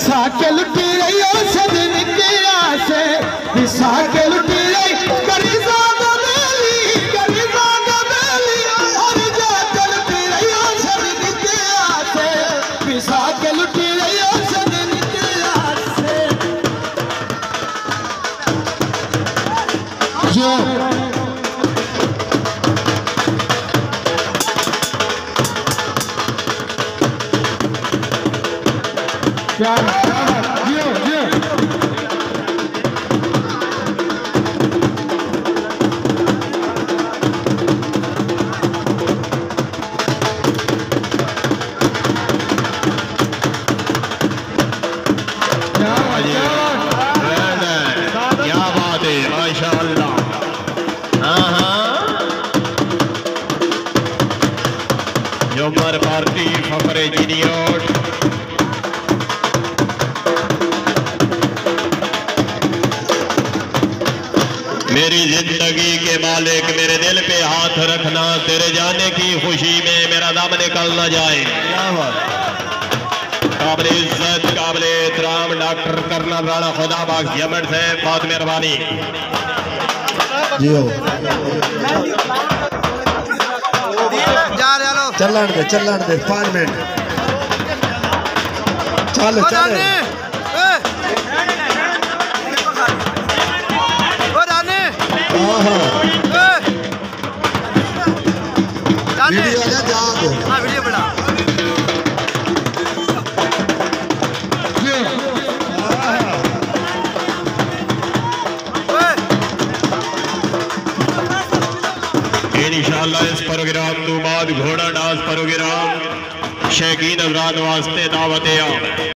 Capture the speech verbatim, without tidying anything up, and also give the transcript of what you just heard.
بسا کے لٹی رہی ہو سجن کے آسے بسا کے لٹی رہی کری زادہ بیلی کری زادہ بیلی اور جا کے لٹی رہی ہو سجن کے آسے بسا کے لٹی رہی ہو سجن کے آسے جو کیا جیو جیو کیا بات ہے ماشاءاللہ جمر پارٹی فخر جینیوٹ میری زندگی کے مالک میرے دل پہ ہاتھ رکھنا تیرے جانے کی خوشی میں میرا دم نکل نہ جائے قابل عزت قابل احترام ڈاکٹر کرنا رانا خدا باغ یمن سے بہت مہربانی جیو چلن دے چلن دے پانچ منٹ چلو چلو ویڈیو آجا جہاں دو ہاں ویڈیو بڑا انشاءاللہ اس پروگرام تو بعد گھوڑا ڈانس پروگرام شیخین حضرات واسطے دعوت عام